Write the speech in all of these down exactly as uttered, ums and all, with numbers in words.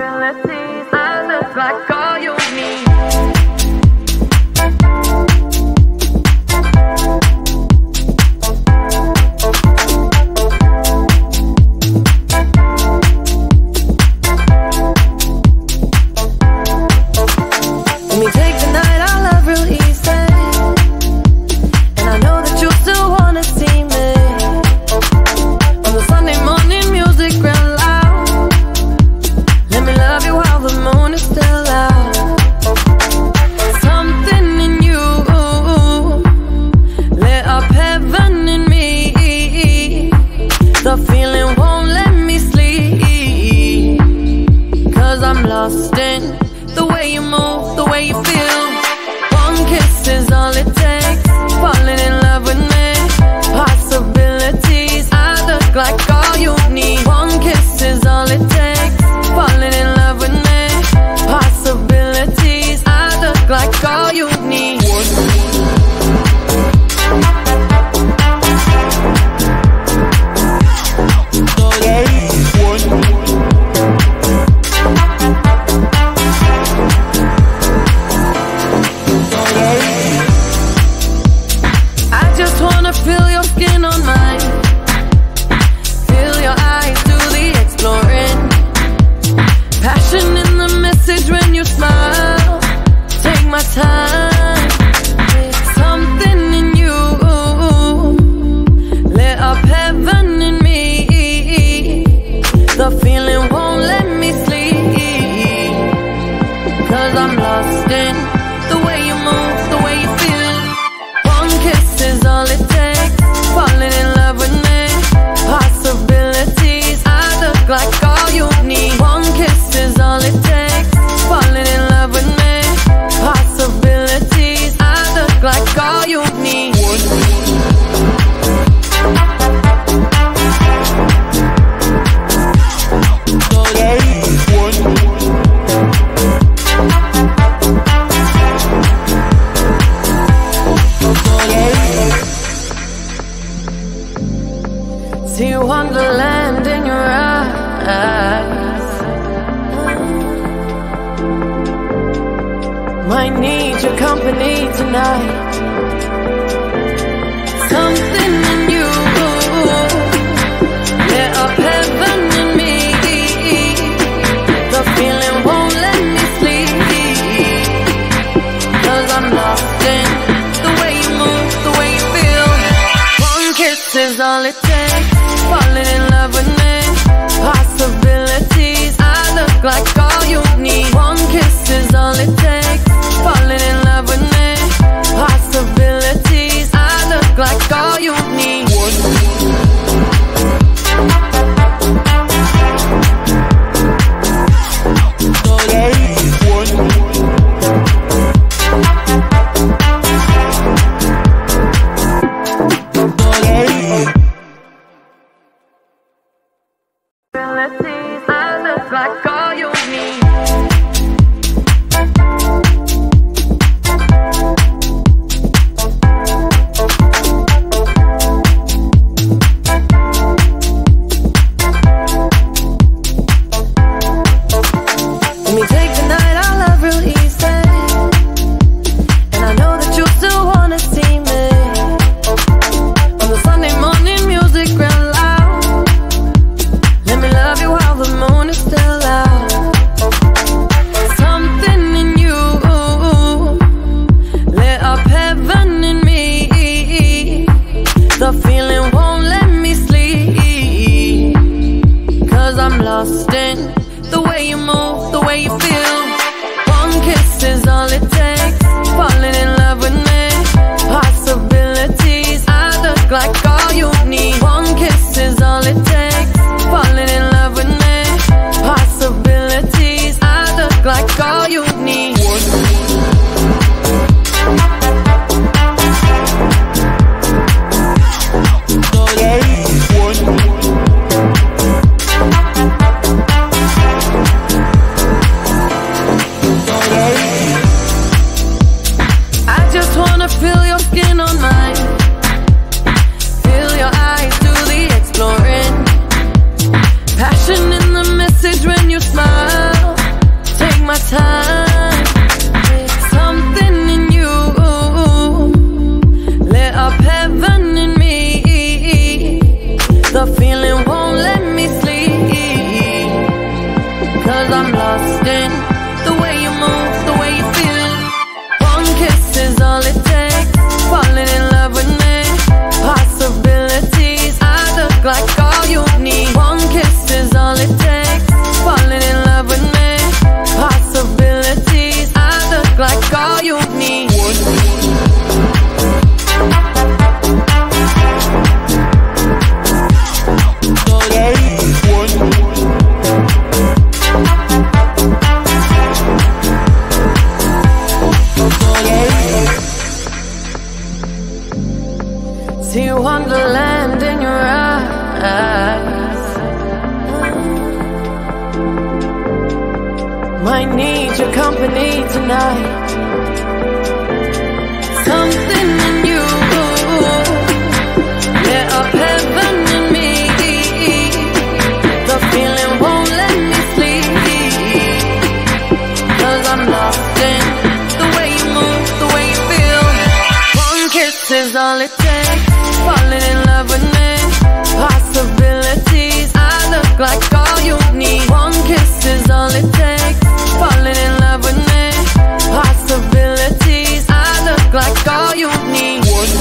abilities. I look like all you need. Let me take the night I love real easy, and I know that you still wanna see me. On the Sunday morning music real loud, let me love you while the moon is still out. Something in you lit up heaven in me. The feeling won't let me sleep, 'cause I'm lost in the way you move, the way you feel. One kiss is all it takes, falling in love with me. Possibilities, I look like all you need. One kiss is all it takes, falling in love with me. Possibilities, I look like all you need. Feel your skin on mine, feel your eyes do the exploring. Passion in the message when you smile, take my time. Something in you lit up heaven in me. The feeling won't let me sleep, 'cause I'm lost in the way you move, the way you feel. One kiss is all it takes, falling in love with me. Possibilities, I look like all you need. One kiss is all it takes, falling in love with me. Possibilities, I look like all you need. See wonderland in your eyes. Might need your company tonight. Something in you lit up heaven in me. The feeling won't let me sleep, 'cause I'm lost in the way you move, the way you feel. One kiss is all it takes, falling in love with me. Possibilities, I look like all you need. One kiss is all it takes, falling in love with me. Possibilities, I look like all you need. Abilities, I look like all you need. Let me take the night I love real easy, and I know that you still wanna see me. On the Sunday morning music real loud, let me love you while the moon is still out. Something in you lit up heaven in me. The feeling won't let me sleep, 'cause I'm lost in the way you move, the way you feel. One kiss is all it takes, falling in love with me. Possibilities, I look like all you need. One kiss is all it takes, falling in love with me. Possibilities, I look like all you need. I just wanna feel your skin on mine, Cause I'm lost in the way you move, the way you feel. One kiss is all it takes, falling in love with me. Possibilities, I look like all you need. One kiss is all it takes, falling in love with me. Possibilities, I look like all you need. See wonderland in your eyes. Might need your company tonight. Something in you lit up heaven in me. The feeling won't let me sleep. Cause I'm lost in the way you move, the way you feel. One kiss is all it takes, falling in love with me. Possibilities, I look like all you need. One kiss is all it takes, falling in love with me. Possibilities, I look like all you need.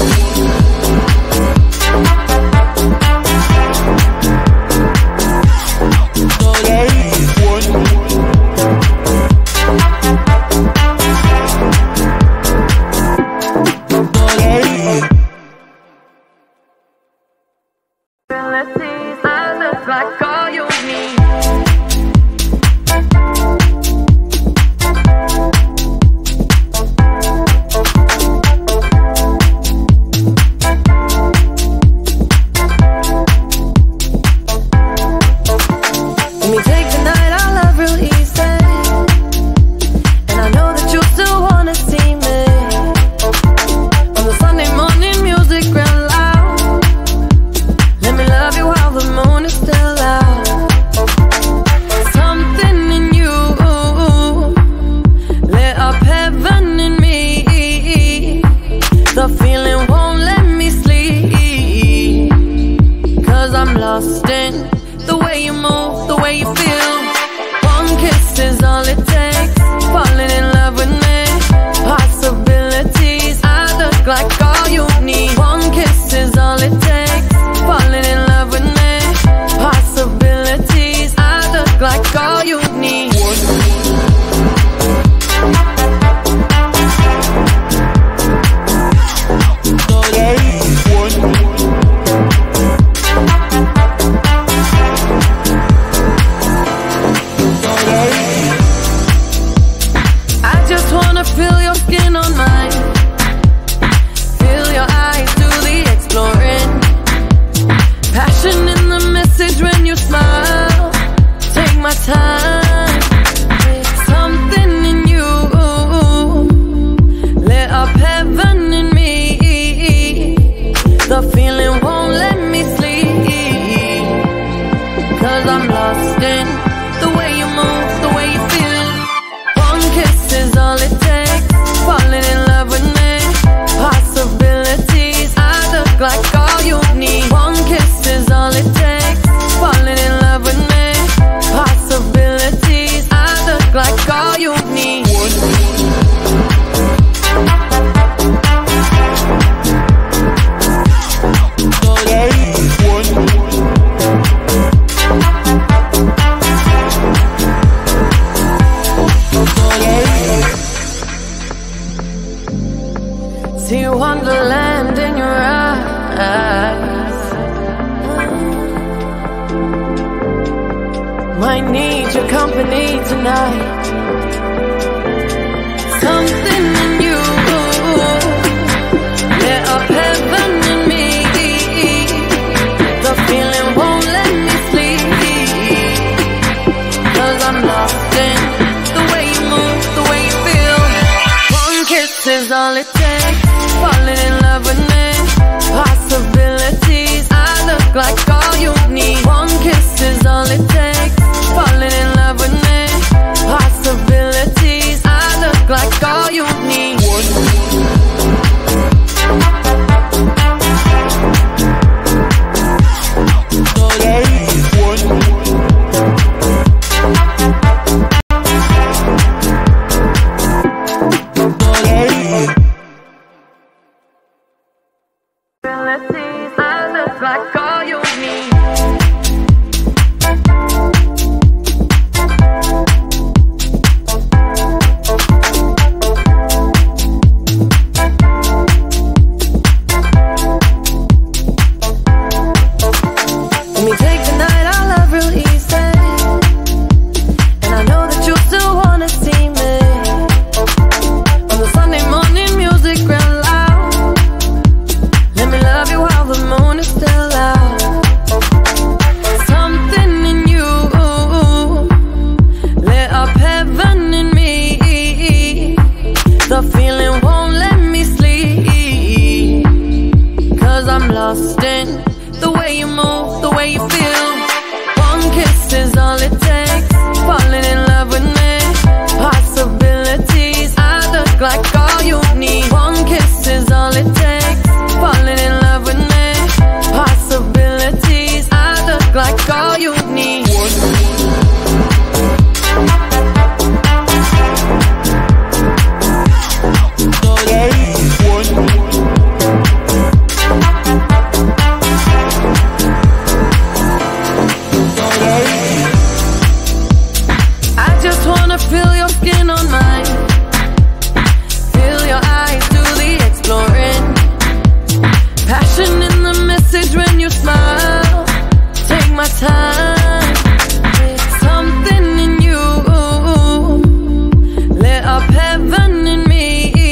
See wonderland in your eyes. Might need your company tonight. Something in you lit up heaven in me. The feeling won't let me sleep. Cause I'm lost in the way you move, the way you feel. One kiss is all it takes, falling in love with me. Possibilities, I look like all you need. One kiss is all it takes, falling in love with me. Possibilities, I look like all you need. lost in the way you move, the way you feel. One kiss is all it takes. Falling in love with me. Possibilities, I look like all you need. One kiss is all it takes. Falling in love with me. Possibilities, I look like all you need. Feel your skin on mine. Feel your eyes do the exploring. Passion in the message when you smile. Take my time. Something in you lit up heaven in me.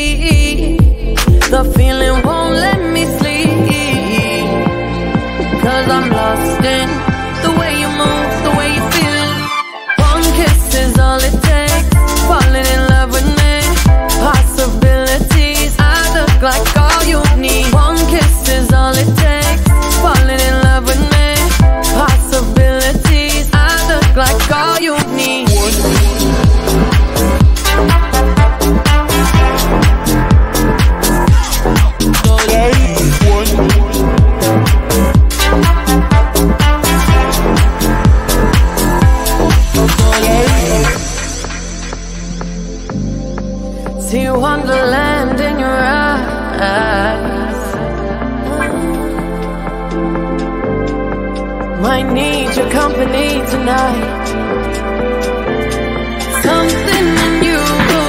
The feeling won't let me sleep. Cause I'm lost in the way you move, the way you feel. One kiss is all it takes. Falling in love with me. Possibilities, I look like all you need. One kiss is all it takes. Falling in love with me. Possibilities, I look like all you need. See wonderland in your eyes. Might need your company tonight. Something in you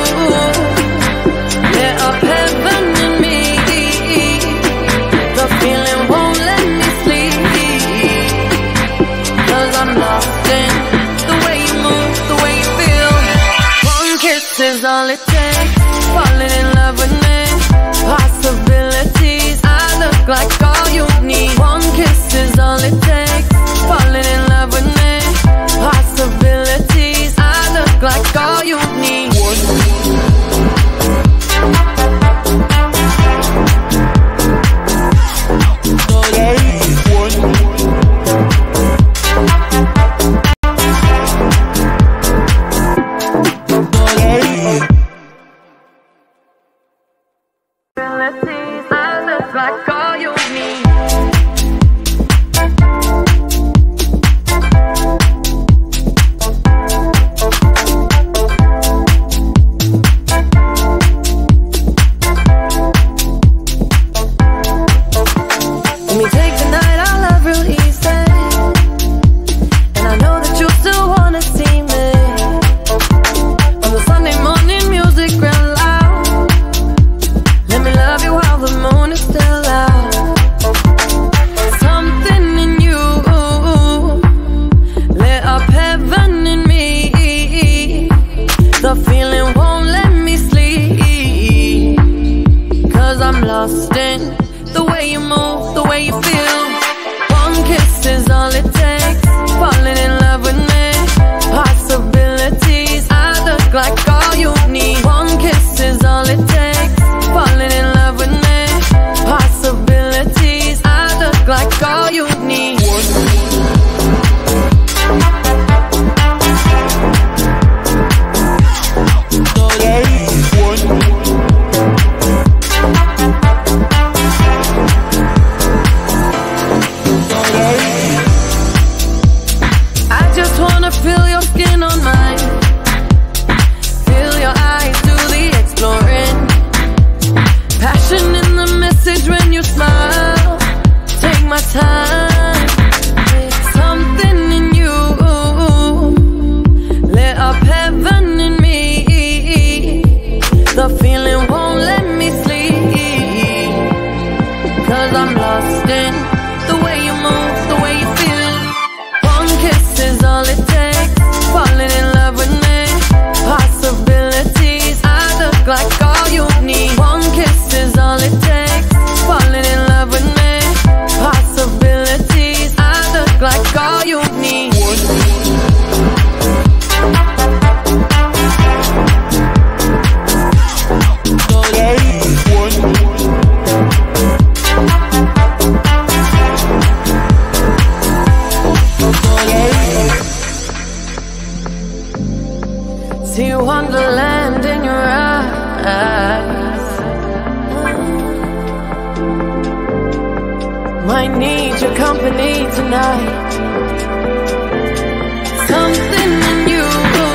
lit up heaven in me. The feeling won't let me sleep. Cause I'm lost in the way you move, the way you feel. One kiss is all it takes. Falling in love with me. Possibilities, I look like all you need. One kiss is all it takes. Falling in love with me. Possibilities, I look like all you need. Like all you need. Let me take the night, I love real easy. And I know that you still wanna see me. On the Sunday morning music real loud. Let me love you while the moon is still out. Something in you lit up heaven in me. The feeling won't let me sleep. Cause I'm lost in the way you move, the way you feel. One kiss is all it takes. Falling in love with me. Possibilities, I look like all you need. One kiss is all it takes. Falling in love with me. Possibilities, I look like all you need. I just wanna feel your skin on mine. Feel your eyes do the exploring. Passion in the message when you smile. Take my time. Something in you lit up heaven in me. The feeling won't let me sleep. Cause I'm lost in the way you move, the way you feel. One kiss is all it takes. Falling in love with me. Possibilities, I look like all you need. One kiss is all it takes. Falling in love with me. Possibilities, I look like all you need. See wonderland in your eyes. Might need your company tonight. Something in you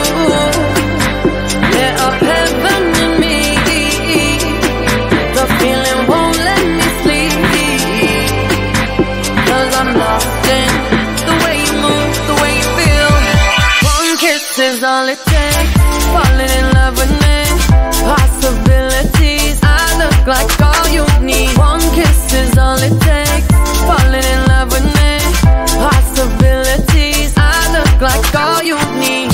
lit up heaven in me. The feeling won't let me sleep, 'cause I'm lost in the way you move, the way you feel. One kiss is all it takes. Falling in love with me. Possibilities, I look like all you need. One kiss is all it takes. Falling in love with me. Possibilities, I look like all you need.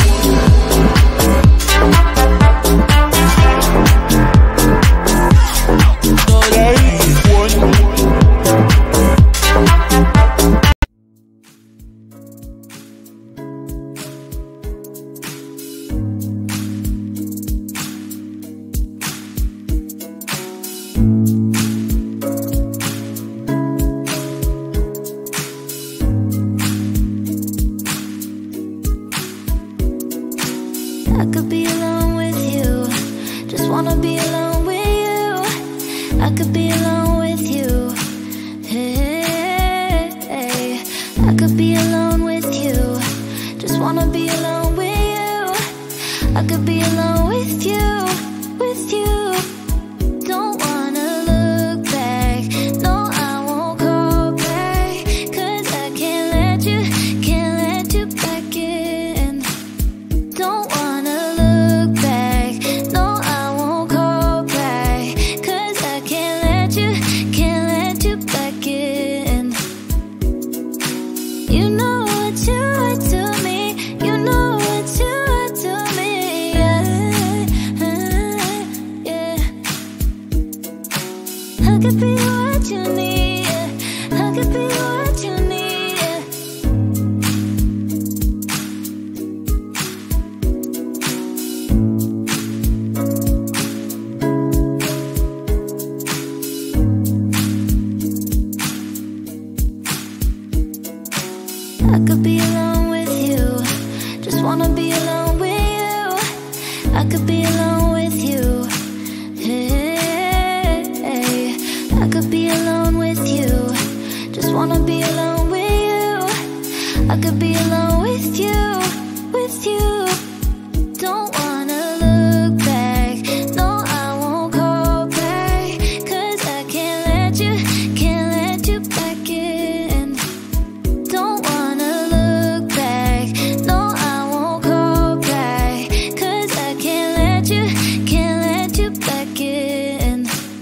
I could be alone with you. Just wanna be alone with you. I could be alone with you. Hey, hey. I could be alone with you. Just wanna be alone with you. I could be alone with you, with you. Don't wanna look back. No, I won't call back. 'Cause I can't let you, can't let you back in. Don't wanna look back. No, I won't call back. 'Cause I can't let you, can't let you back in. You know what you are to me. You know what you are to me. Yeah, yeah. I could be what you need. Yeah. I could be what you need. Yeah. I could be alone with you. Just wanna be alone with you. I could be alone with you. Hey, hey. I could be alone with you. Just wanna be alone with you. I could be alone with you, with you. Don't wanna look back. No, I won't call back. 'Cause I can't let you, can't let you back in. Don't wanna look back. No, I won't call back. 'Cause I can't let you, can't let you back in.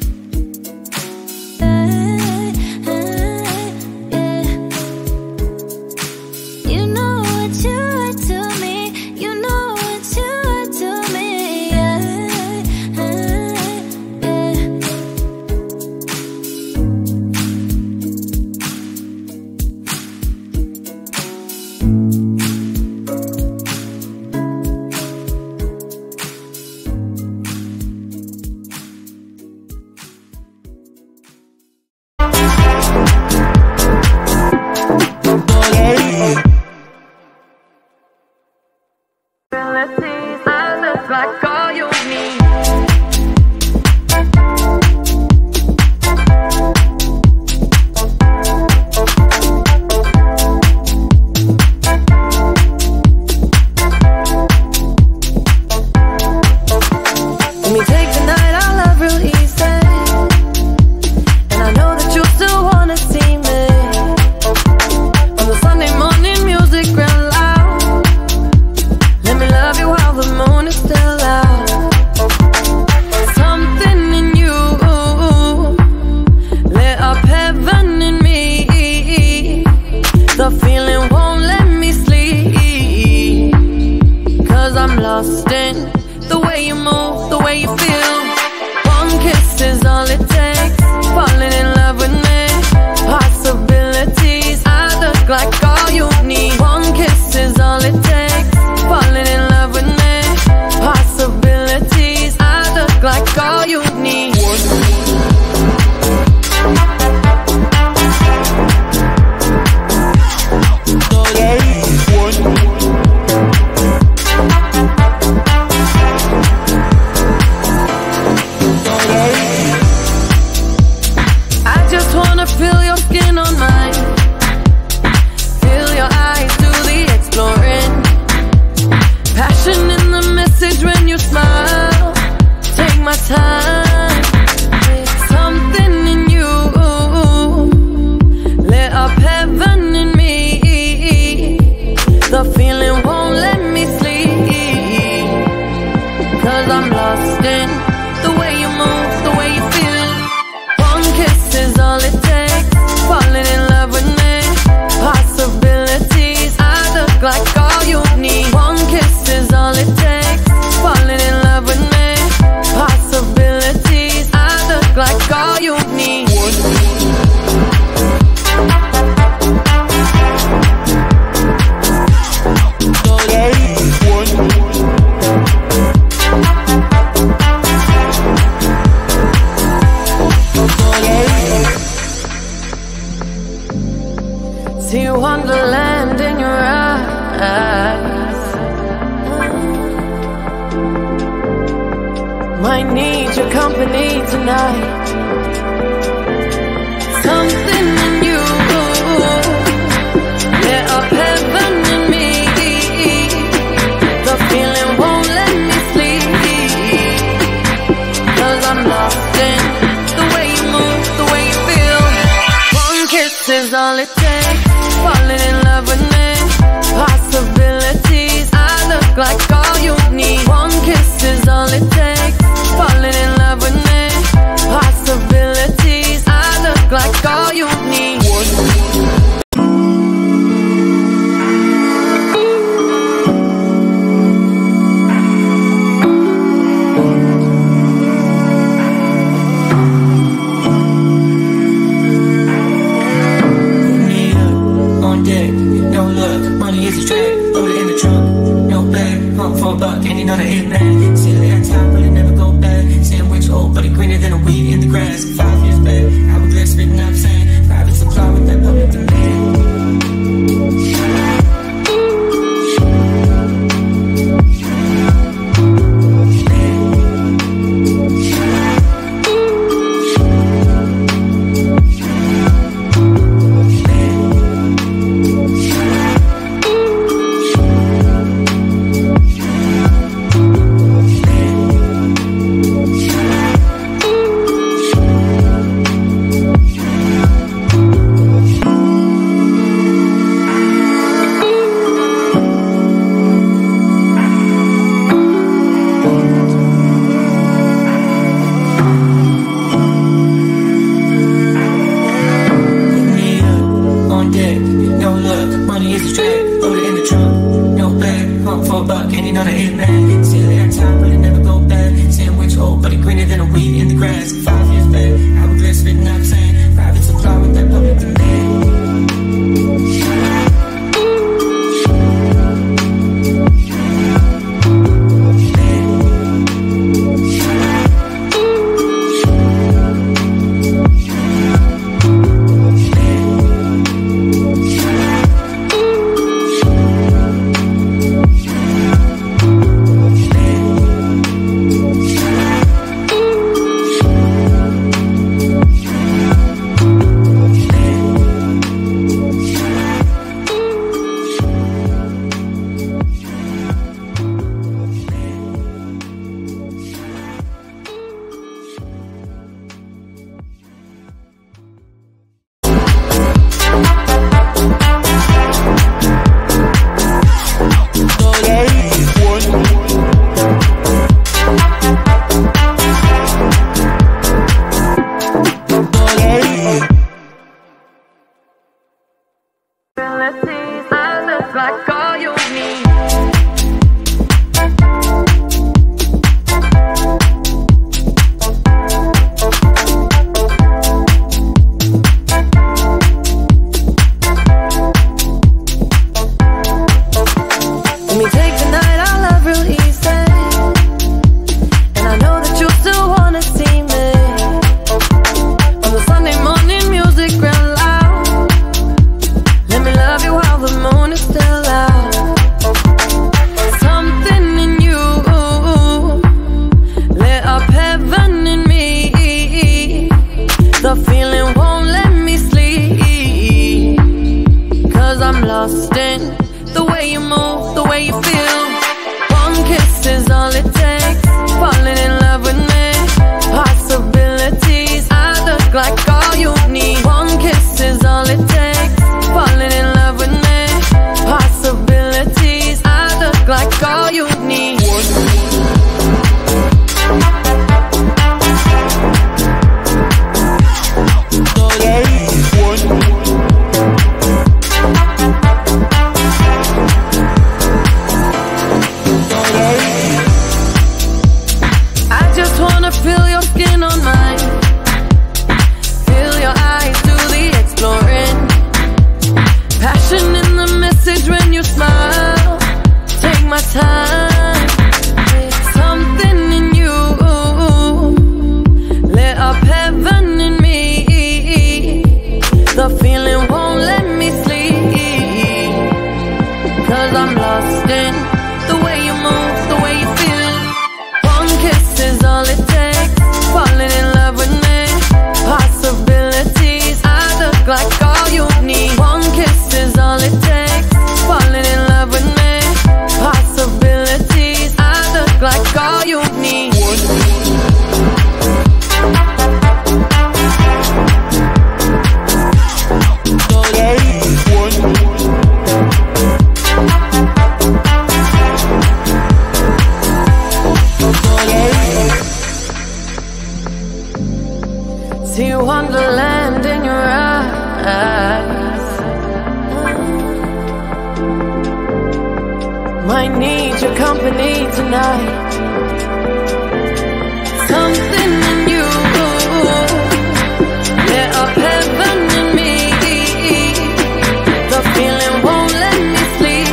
Yeah, yeah. You know what you are to me. You know what you are to me. Yeah, yeah. Possibilities, I look like all you need. Let me take the night, I love real easy. And I know that you still wanna see me. On the Sunday morning music real loud. Let me love you while the moon is still out. Something in you lit up heaven in me. The feeling won't let me sleep, 'cause I'm lost in the way you move, the way you feel. One kiss is all it takes. Falling in love with me. Possibilities, I look like all you need. One kiss is all it takes. Falling in love with me. Possibilities, I look like all you need. Cause I'm lost in the way you move, the way you feel it. One kiss is all it takes, falling in love with me. Possibilities, I look like all you need. One kiss is all it takes, falling in love with me. Possibilities, I look like all you need. See wonderland in your eyes. Might need your company tonight. Something in you, lit up heaven in me. The feeling won't let me sleep. Cause I'm lost in the way you move, the way you feel. One kiss is all it takes, falling in love with me. Possibilities, I look like all you need. One kiss is all it takes, falling in love with me. Possibilities, I look like all you need. like all you need. See wonderland in your eyes. Might need your company tonight. Something in you lit up heaven in me. The feeling won't let me sleep,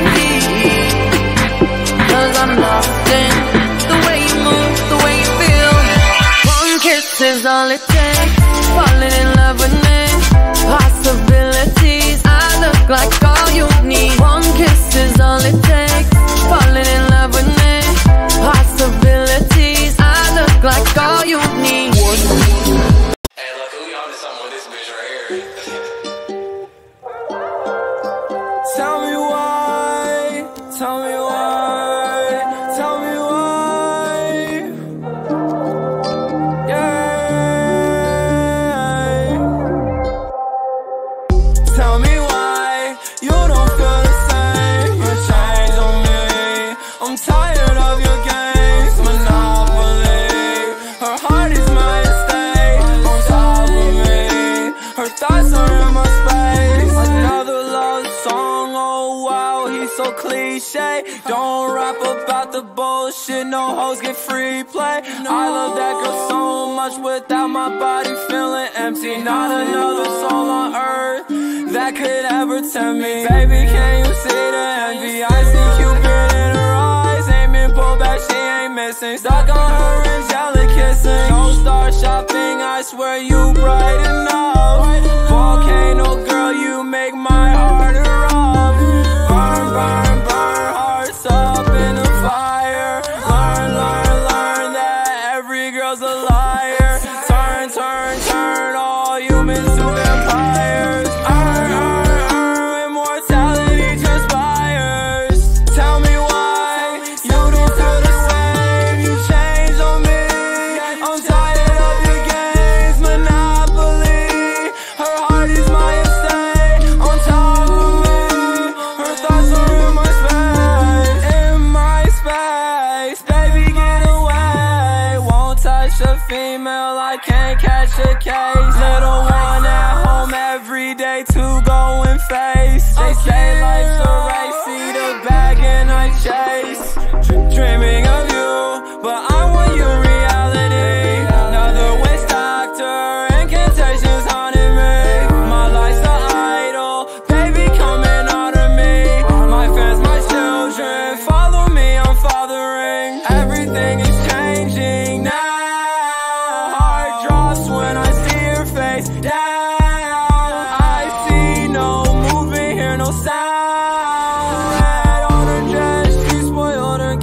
'cause I'm lost in the way you move, the way you feel. One kiss is all it takes. Falling in love with me. Possibilities, I look like all you need. One kiss is all it takes. Falling in love with me. Possibilities, I look like all you need. Hey, look, who y'all did something with this bitch right here? Tell me why, tell me why, tell me why. Yeah. Tell me why you don't feel the same. You changed on me. I'm tired of your games, Monopoly. Her heart is my estate, on top of me. Her thoughts are in my space. Another love song, oh wow, he's so cliche. Don't rap about the bullshit, no hoes get free play. I love that girl so much without my body feeling empty. Not another soul on earth that could ever tempt me. Baby, can you see the envy? I see Cupid in her eyes, ain't been pulled back, she ain't missing. Stuck on her angelic kissing. Don't start shopping, I swear you brighten up. Volcano girl, you make my heart erupt. Burn, burn, burn, hearts up in the fire. Learn, learn, learn that every girl's a liar. Turn, turn, turn all humans to vampires. Earn, earn, earn, immortality transpires. Tell me why you don't feel the same. You changed on me. I'm tired of your games, Monopoly. Her heart is my estate, on top of me. Her thoughts are in my space, in my space. Baby, get away. Won't touch a female, I can't catch a case. Little one at home every day to go and face. They say life's a race, see the bag and I chase. Dreaming of you, but I want your reality. Another waste doctor, incantations haunting me. My life's an idol, baby coming out of me. My fans, my children, follow me, I'm fathering. Everything is changing now. Heart drops when I see your face down. I see no movement, hear no sound. Red on her dress, she spoiled her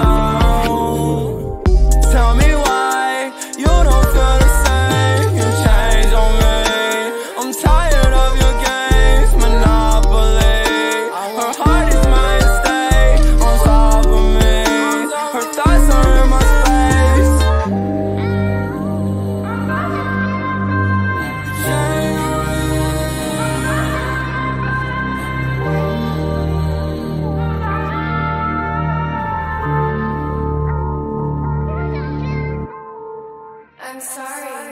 gown. Tell me why you don't feel the same. You changed on me. I'm tired of your games, Monopoly. Her heart is my estate, on top of me. Her thoughts are in my space. Change on me. I'm sorry.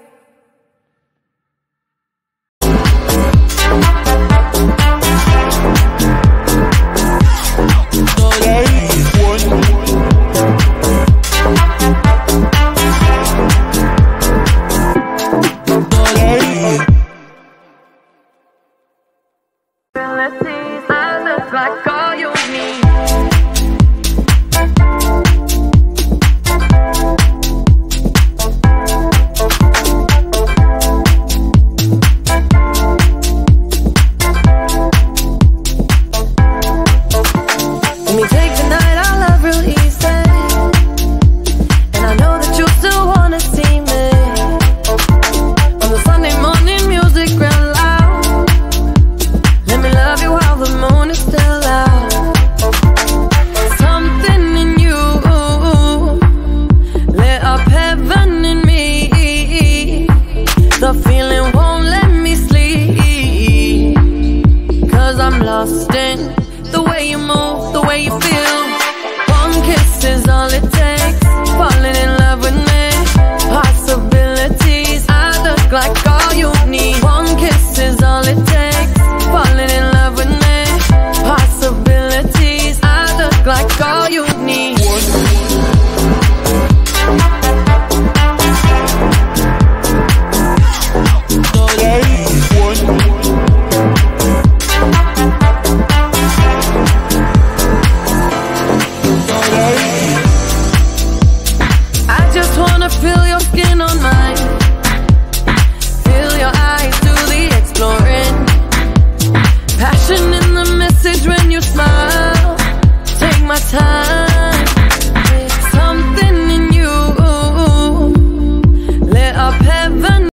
Possibilities, I look like all you need. like gold.